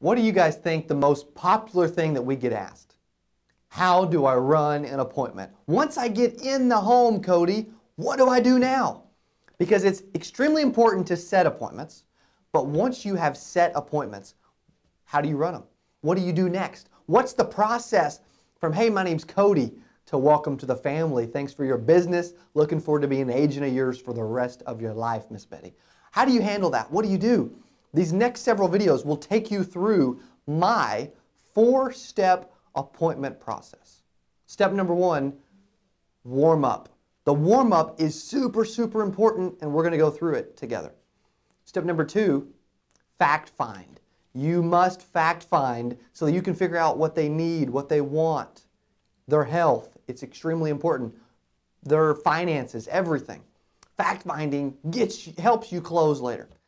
What do you guys think the most popular thing that we get asked? How do I run an appointment? Once I get in the home, Cody, what do I do now? Because it's extremely important to set appointments, but once you have set appointments, how do you run them? What do you do next? What's the process from, hey, my name's Cody, to welcome to the family, thanks for your business, looking forward to being an agent of yours for the rest of your life, Miss Betty? How do you handle that? What do you do? These next several videos will take you through my 4-step appointment process. Step number 1, warm up. The warm up is super, super important, and we're going to go through it together. Step number 2, fact find. You must fact find so that you can figure out what they need, what they want, their health. It's extremely important. Their finances, everything. Fact finding helps you close later.